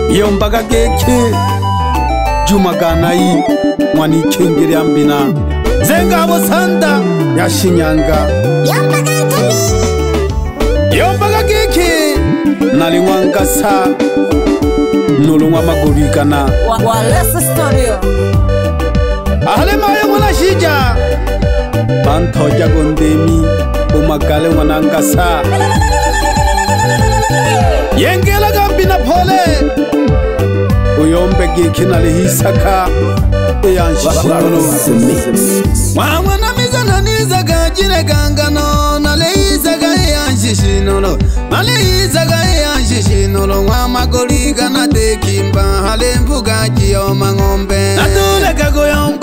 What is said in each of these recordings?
Yombaga geke Jumaganai Mwani kengiri ambina Zenga Sanda ya Shinyanga Yombaga geke Naliwanga sa Nulunga magurikana Walesa Studio Ahale maya mwana shija Bantoja gondemi Umagale mwananga sa Yengela gambina pole Uyombe geke nalihisaka Eyanshishinono Mwana mizana nizaga jine gangano Nalihisaga eyanshishinono Nalihisaga eyanshishinono Wamagoliga na dekimba Hale mvuga jiyoma ngombe Natuleka kuyomba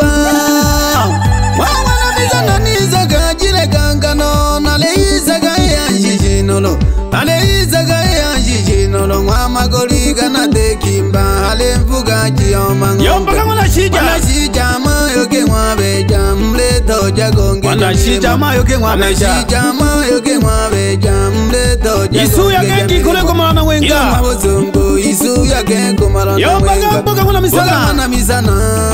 Mwana mizana nizaga jine gangano Nalihisaga eyanshishinono Nalihisaga eyanshishinono Wamagoliga na dekimba Hale mvuga jiyoma ngombe Yombaga mwana shija Mayoke mwabeja mleto jagonge Wanashija mayoke mwabeja Mayoke mwabeja mleto jagonge Isu ya gengi kule kumarana wenga Yoma bozungu Isu ya gengi kumarana wenga Yombaga mboga mwana misana Boga mwana misana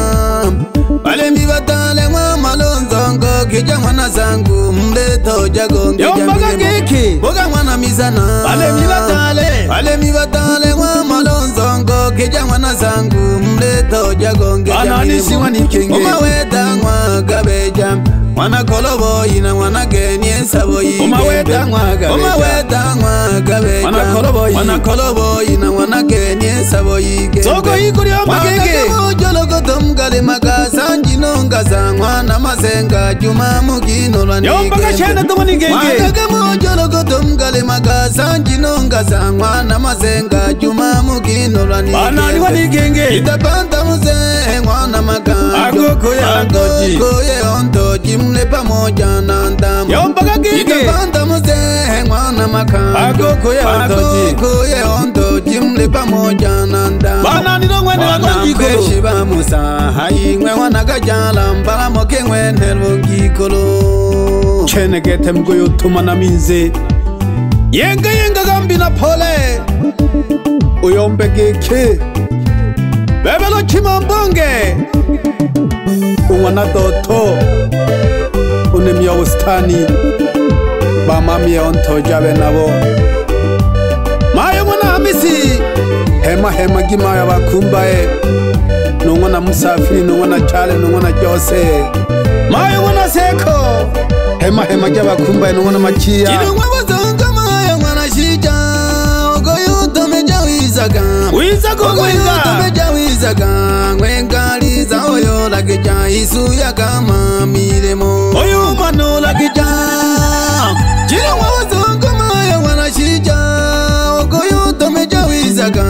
Wale mibatale mwa malonzongo Kija mwana zangu mleto jagonge Yombaga geki Boga mwana misana Wale mibatale mwa malonzongo Kija mwana zangu mleto jagonge Ananisi wanikenge Umaweta mwa gabeja Mwana kolobo ina mwana genye saboyi Umaweta mwa gabeja Umaweta mwa gabeja Mwana kolobo ina mwana genye saboyi Soko hikuri yomba genge Joloko tomgale magasa Njinonga za mwana masenga Juma mugino lwa nige Yomba kashena tumani genge Mwagagamo joloko tomgale magasa Njinonga za mwana masenga Juma mugino lwa nige Banani wani genge Itapanta muse mwana maka Agokoye ontoji Agokoye ontoji Mle pamoja na ndamu Yombaga genge Itapanta muse mwana maka Agokoye ontoji Agokoye ontoji Mle pamoja na ndamu Banani dongwene wangikolo Shiba musa Haingwe wanagajala Mbala moke ngwene wangikolo Chene gete mgoyo tumana minze Yenga gambina pole Uyombe geke Bebelo chimambonge Umwana doto Unemia ustani Bamamia ontoja benabo Mayo mwana hamisi Hema gimaya bakumbae Nungwana musafiri, nungwana chale, nungwana jose Mayo mwana seko Hema jabakumbae, nungwana machia Jinungwa wazonga mayo mwana shija Ogoyo tomeja wizaga Wizaga Wizaga Ngwenga liza oyo lakeja Isu ya kama milemo Oyo mano lakeja Jino wazonga mayo mwana shija Ogoyo tomeja wizaga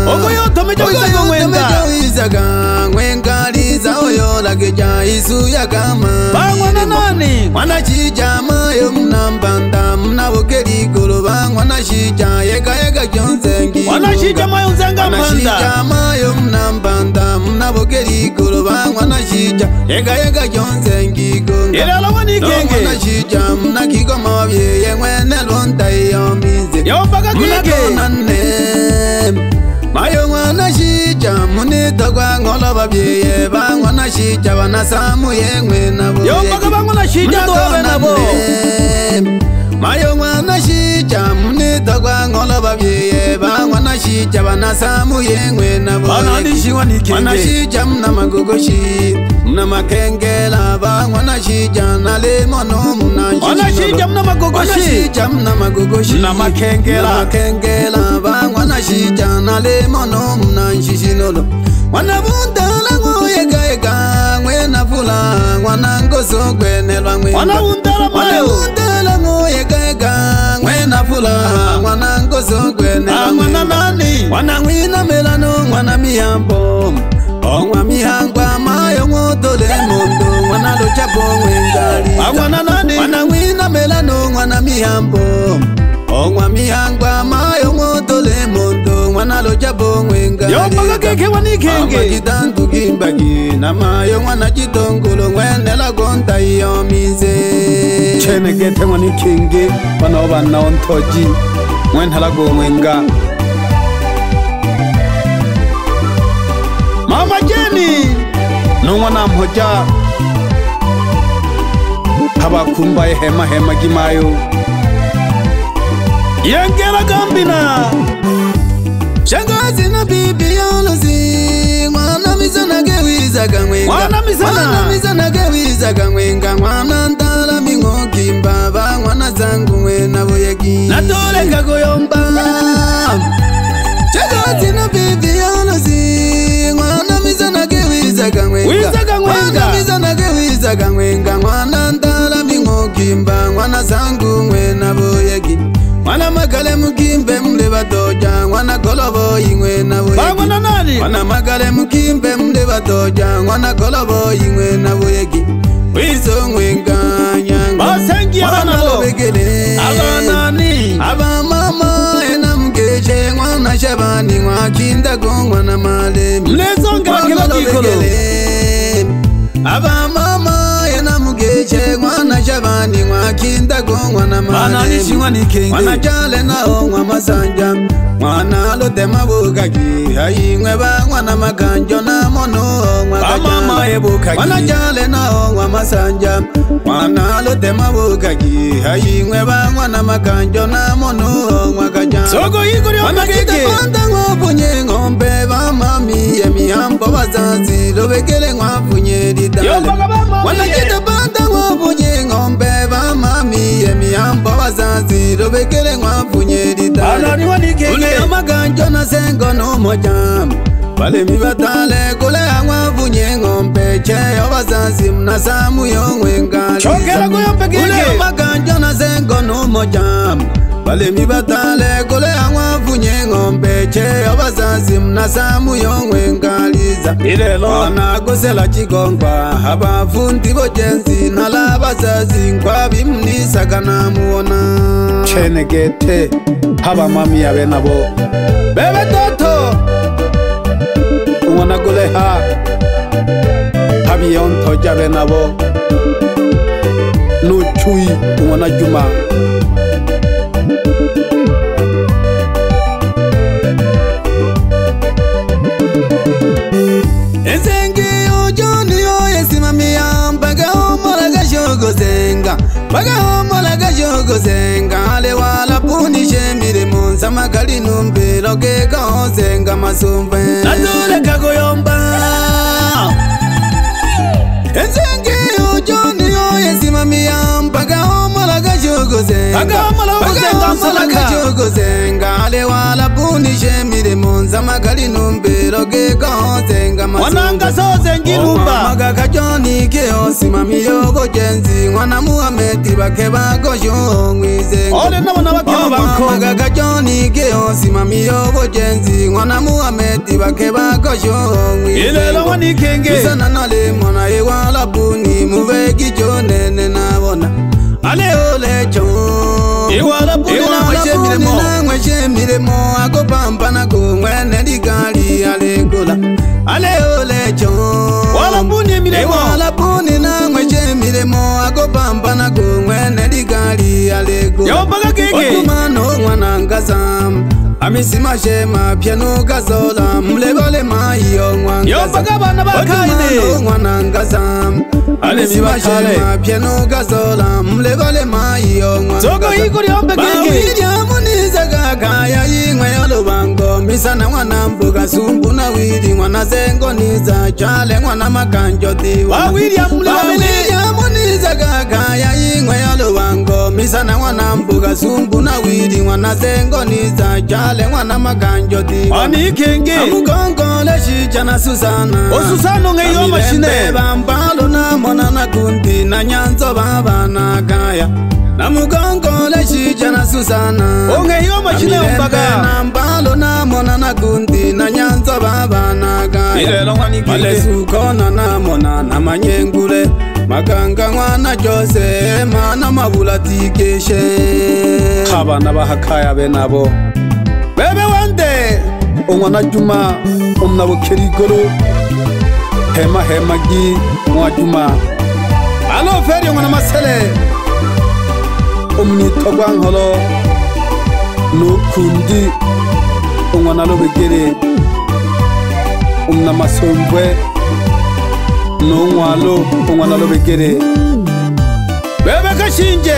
Ngwenga liza oyo lakeja Isu ya kama milemo Mwana shija mayo mnambanda Mnabokeri goloba Mwana shija yega jonzengi Mwana shija mayo nzenga mbanda Mwana shija mayo mnambanda Mnabokeri goloba Mwana shija yega jonzengi gonga Ilala wani genge Mwana shija mnakiko mawabye Yengwene lonta iyo mize Yombaga genge Mayo mwana shija munito kwa ngoloba biye Ba mwana shija wanasamu yengwe nabo Yombaga ba mwana shija dobe nabo Mayo mwana shija munito kwa ngoloba biye Ba mwana shija wanasamu yengwe nabo Banandishiwa ni kenge Mwana shija mna magogoshi Mna makengela Ba mwana shija na lemono mna shishinono Mwana shija mna magogoshi Mwana shija mna magogoshi Mna makengela Ba mwana shija na lemono mna shishinono Mwana bundala ngoyega Mwena fula Mwana ngoso kwenelwa mwenga Mwana bundala ngoyega Mwena fula Mwana ngoso kwenelwa mwenga Mwana mwina melano Mwana miyambo Ongwa mihangwa mayo ngotole mondo Mwana lochapo mwengali Mwana mwina melano Mwana miyambo Ongwa mihangwa mayo ngotole mondo Mwana lochapo mwengali Yombaga keke wanikenge Amajitantu kimbagi Na mayo mwana jitongolo Mwenela gonta iyo mize Chene gete wanikenge Wanobana ontoji Mwenela go mwenga Mama Jenny n'umwana mpoja habakumbaye hema gimayo yengera gambina shangazi na bibi yolozi mwana mizana gewiza gangwenga mwana mizana gewiza gangwenga mwana ndala mingokimba ba mwana zangu mwe naboyegi natole kagoyomba shangazi na bibi yolozi mwana mizana gewiza gangwenga mwana mizana gewiza gangwenga mwana ndala mingokimba mwana zangu mwe naboyegi mwana magale mukimbe mle batoja mwana kolobo ingwe na boyegi mwana magale mukimbe mle batoja mwana kolobo ingwe na boyegi wizo ngwenganya basengi abana begele abanani aba mama ena mgeje mwana shabani mwakinda gongwa na male mlezonga kila kikolo aba mama ena mgeje mwana shabani mwakinda gongwa na male mwana jale na ongwa masanja mwana lote mabukaki hayingwe ba mwana makanjo na mono mwana jale na ongwa masanja mwana lote mabukaki hayingwe ba mwana makanjo na mono mwakaja sogo igori omageke mwana ngopunye ngombe ba mami emihambo bazazi lobekele ngwapunye didale mwana kitapanda ngopunye ngombe ba mami emihambo bazazi lobekele ngwapunye didale ule amaganjo na sengo no moja bale mibatale kule ngwapunye ngombe cheyo bazazi mnasamu yongwenga chokera kuyompekeke ule amaganjo na sengo no moja bale mibatale kule ngwapunye ngombe cheyo bazazi mnasamu yongwengaliza ilelo anagosela chikongwa abafundi bojenzi nala bazazi nkwabi mnisakana muona chenegete haba mami yabe nabo bebe toto umwana guleha habi yonto jabe nabo nuchui umwana juma ezengi ujoni oyesimamia mpaka homola gashogozenga mpaka homola gashogozenga ale wala punishe mirimo nsamakali numbilo kekaozenga masumbe natule kagoyomba ezengi ujoni oyesimamia mpaka homola gashogozenga ale wala punishe mirimo nsamakali numbilo kekaozenga masumbe mwaga kajoni keo simamiyo bojenzi mwana Muhamedi bake bagosho ngwizenga mwaga kajoni keo simamiyo bojenzi mwana Muhamedi bake bagosho ngwizenga isana nale mwana ewala buni mubegi jonene nabona ale olecho ewala buni nangwe shemiremo akopambana kumwene digali alegola ale olecho wala buni miremo wala buni nangwe shemiremo akopambana kumwene digali alegola yobaga keke okumano mwana ngazam amisima shema piano gazola mlebole mayo mwana yobaga bana bakaine mwana ngazam amisima shema piano gazola mlebole mayo mwana zogo igori ombe keke muniza gakaya yingwe yolubango misana mwana mbuga sumbu na wili mwana zengo niza chale mwana makanjo diwa William muniza gakaya yingwe yolubango misana mwana mbuga sumbu na wili mwana zengo niza chale mwana makanjo diwa anikenge amugongo leshijana Susana Susana ngeyo mashine bambalo na mona na kundi na nyanzo baba na kaya na mugongo leshijana Susana ongeyo mashine umbaga na mbalo na mona na kundi na nyanzo baba na kaya male sukona na mona na manyengule maganga mwana Jose mana mabula tikeshe abana bahakaya be nabo bebe wande umwana Juma umnabo kerigoro hema gi mwa Juma alo feri umwana Masele umnitogwa nkolo nukundi umwana lobegere masomvwe nongwalo ongwana lo bekere bebe kashinje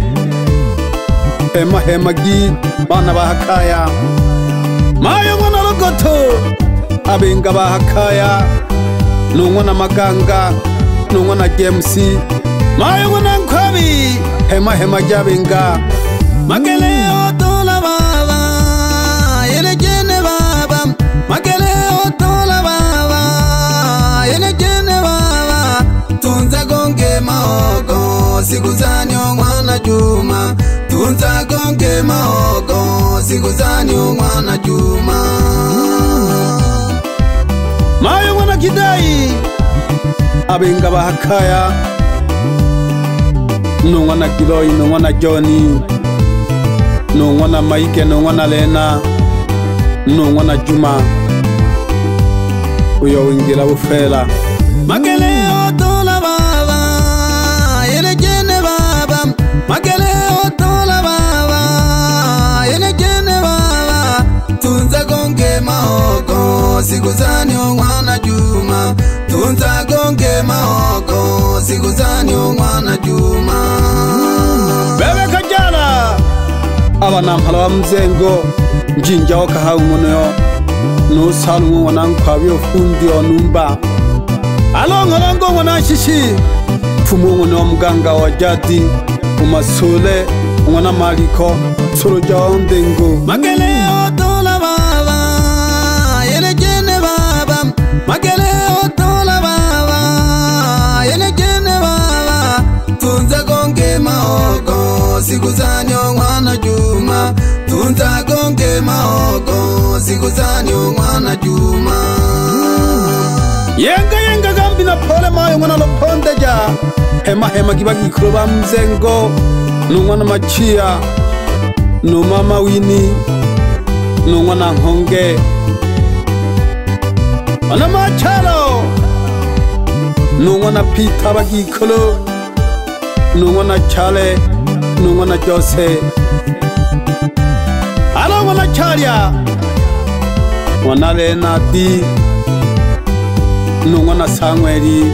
hema gi bana ba hakaya mayo ngwana lo goto abenga ba hakaya nongwana maganga nongwana James mayo ngwana nkwabi hema jabenga magele otola baba yele jene baba magele otola baba yele jene baba tunza gonge maogo sikuzani mwana Juma tunza gonge maogo sikuzani mwana Juma mayo mwana Kidai abenga bahakaya nongwana Kiloi nongwana Johnny nongwana Maike nongwana Lena nongwana Juma uyo wingira bufela magele otola baba yele jene baba magele otola baba yele jene baba tunza gonge maogo sikuzani mwana Juma tunza gonge maogo sikuzani mwana Juma bebe kajala abana mpala mzengo njinja wakaha umuno no salmu wanankwabi ofundi onumba alongorango wanashishi fumu no muganga wa jadi umasole mwana Maliko soroja ondengo magele otola baba yele jene baba magele otola baba yele jene baba tunza gonge maogo sikuzani mwana Juma tunza gonge maogo sikuzani mwana Juma yenga gambi na pole mayo mwana lopondeja hema kibagi kuroba mzengo nungwana Machia no mama Wini nungwana Nhonge ana Machalo nungwana Peter bagikolo nungwana Chale nungwana Jose alo mwana Charia mwana Lena di nungwana Samueli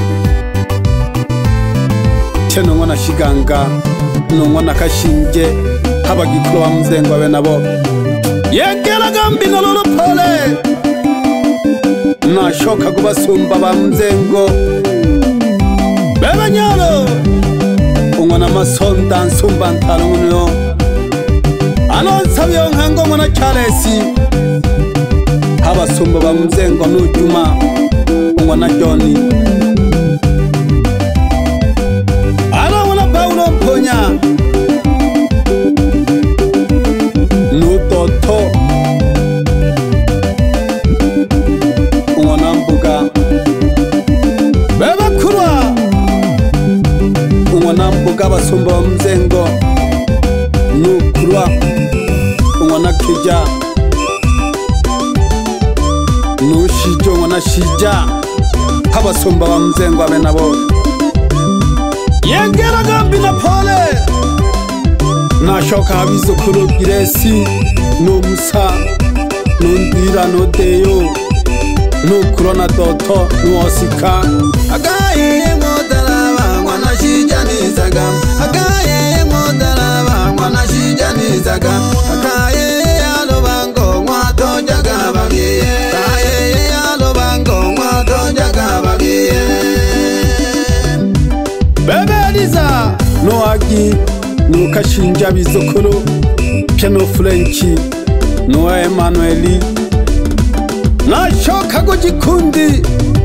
nungwana Shiganga nungwana Kashinje habagikolo wa mzengo abe nabo yengela gambi nololo pole nashoka kubasumba ba mzengo bebe nyalo ungwana Masonda nsumba ntalo nguno anonsabyo nkango mwana Charles habasumba ba mzengo n'Ujuma ungwana Johnny Paulo Mponya Nutoto ungwana Mbuga beba kurwa ungwana Mbuga basumba mzengo nukurwa ungwana Kija nushijo ungwana Shija habasumba ba mzengo abe nabo yengera gambi na pole nashoka abizukuru Giresi no Musa no Ndira no Deyo no Kurona Doto no Osika agaye modalaba mwana Shija nizaga agaye modalaba mwana Shija nizaga agaye alobango mwatonjaga bagiye agaye alobango mwatonjaga bagiye bebe Eliza no Agi no Kashinja bizokolo piano Frenchi no Emmanueli na shoka go Jikundi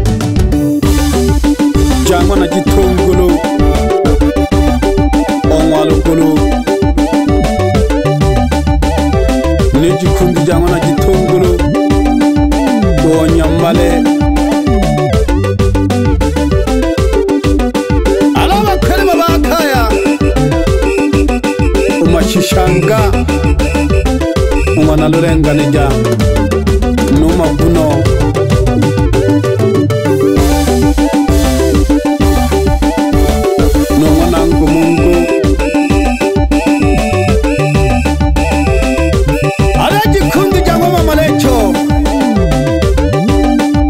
jangwa na Gitongolo onwalogolo ni Jikundi jangwa na Gitongolo Onyambale Shishanga umwana Lorenga nija numa buno numwana Ngumungu ala Jikundi jangwa mama Lecho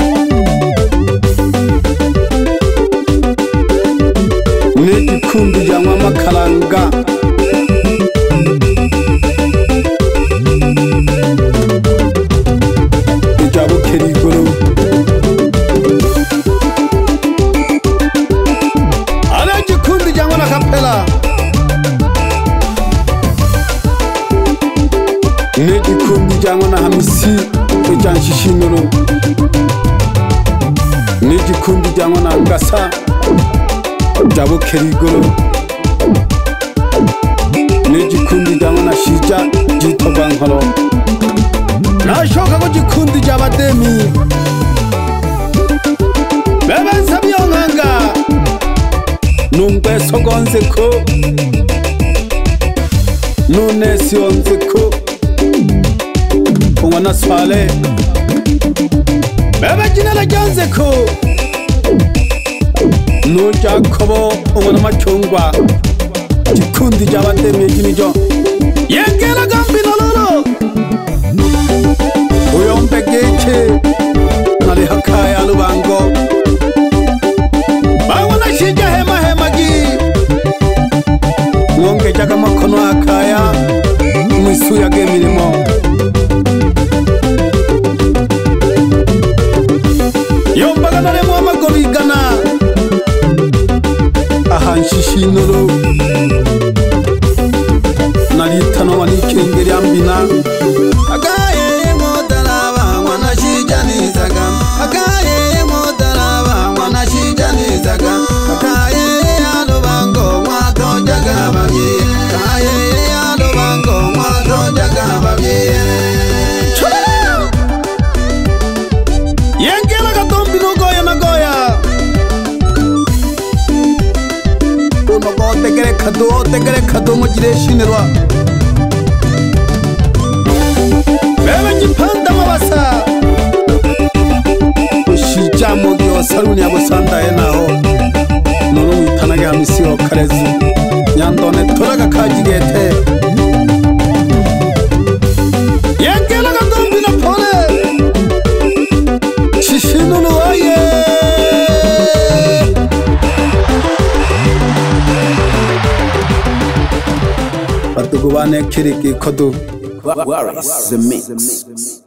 Ati ejanshishinuru Nijikundi jango na ngasa Jabo kerigoro Nijikundi jango na shija jitobankoro Nashoka ko jikundi jabademi Bebe nsabiyonganga Numbe sogonzeko Nune sionzeko Kungwana swale Bebe jinala janzeko Nuja kobo ungwana machungwa Jikundi jabademi jinijo Yengela gambi nololo Uyombe geche Nali hakaya lubango Bangwana shija hema hema gi Ngonge jaga makono akaya Mwisu ya gemirimo Yombaga nale mwama gorigana Ahanshishinuru Nalitano wanikengeri ambina Akaye motalaba mwana shija nizaga Akaye motalaba mwana shija nizaga Akaye alubango mwato jaga babye Akaye alubango mwato jaga babye Yengela katombi nugoya nagoya Unogo tegere kado mujire shinirwa Bebe njipanda mabasa Ushija mogi wa saluni ya busanda enao Nono mwitanage hamisi wa karezi Nyandone toraga kajigete Yengela katombi na pole Shishinunu waye Batugubane kiriki kodu Where is the mix?